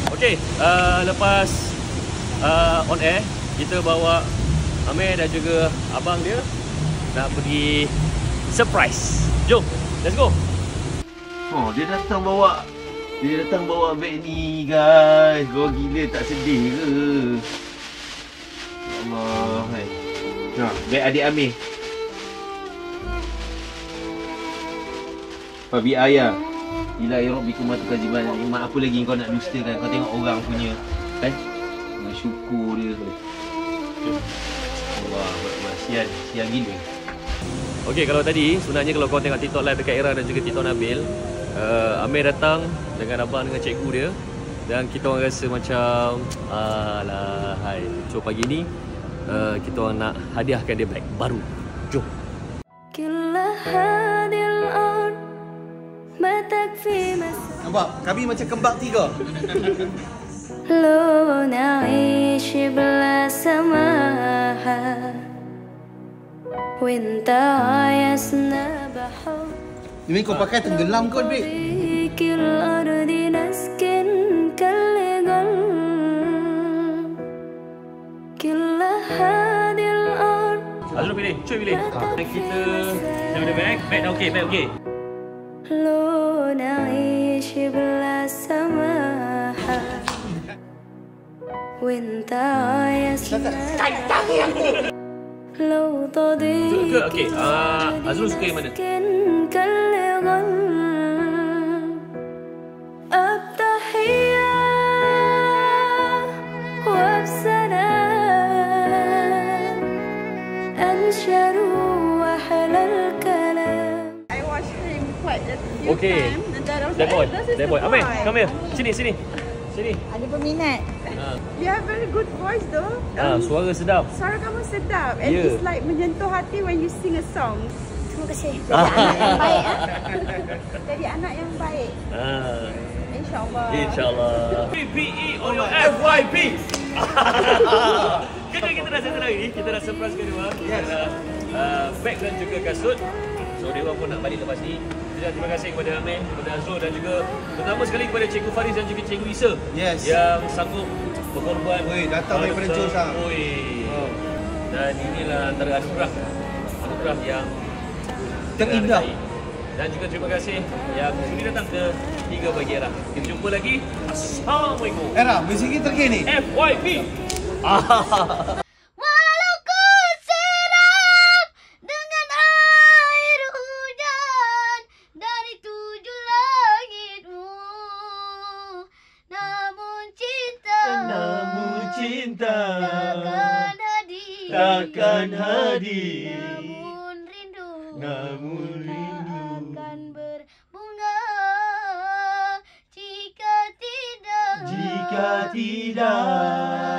Okey, lepas on air, kita bawa Amir dan juga abang dia nak pergi surprise. Jom, let's go. Oh, dia datang bawa beg ni guys. Gua gila tak sedih ke? Ya Allah, hai. Nah, beg adik Amir. Fabi ayah. Ila ya Rabbi kumatu kajiban. Mak apa lagi kau nak dustakan? Kau tengok orang punya kan? Dengan syukur dia. Allah, sian gila. Okey, kalau tadi sebenarnya kalau kau tengok TikTok live dekat Era dan juga TikTok Nabil, Amir datang dengan abang dengan cikgu dia dan kita orang rasa macam alahai. So pagi ni kita orang nak hadiahkan dia beg baru. Jom. Nampak? Kami macam kembang tiga. لو نعيش بلا سماحة وانت عايزنا بحب Ini kau pakai tenggelam kau, Bik. الأرض نسكن كالجل كل هذه الأرض Azrul pilih, cuy pilih. Kita ada beg dah okey, beg okey. لو نعيش بلا سماحة وانت عايزنا لو تضيق Okey, Azrul suka yang mana? كالغل التحية وبسلام أنشر أحلى الكلام. I watched him quite a few Okey. times. And then I was That boy, like, this is that boy. the Amir, boy. come here. Sini. Ada peminat. You have very good voice though. Suara sedap. Suara kamu sedap. And Yeah. it's like menyentuh hati when you sing a song. Terima kasih. Jadi anak yang baik. Jadi anak yang baik. InsyaAllah. InsyaAllah. PPE on your FYP. Kita dah settle lagi. Kita dah surprise ke dia. Kita dah beg dan juga kasut. So dia orang pun nak balik lepas ni. Jadi terima kasih kepada Amir, kepada Azrul dan juga pertama sekali kepada Cikgu Faris dan juga Cikgu Isa. Yes. Yang sanggup berkorban. Oi, datang daripada Jos ah. Dan inilah antara anugerah yang terindah. Dan juga terima kasih yang sudi datang ke 3 Pagi Era. Kita jumpa lagi. Assalamualaikum. Era, muzik terkini. FYP. Walau ku siram dengan air hujan dari 7 langitmu, namun cinta takkan hadir, namun rindu akan berbunga jika tidak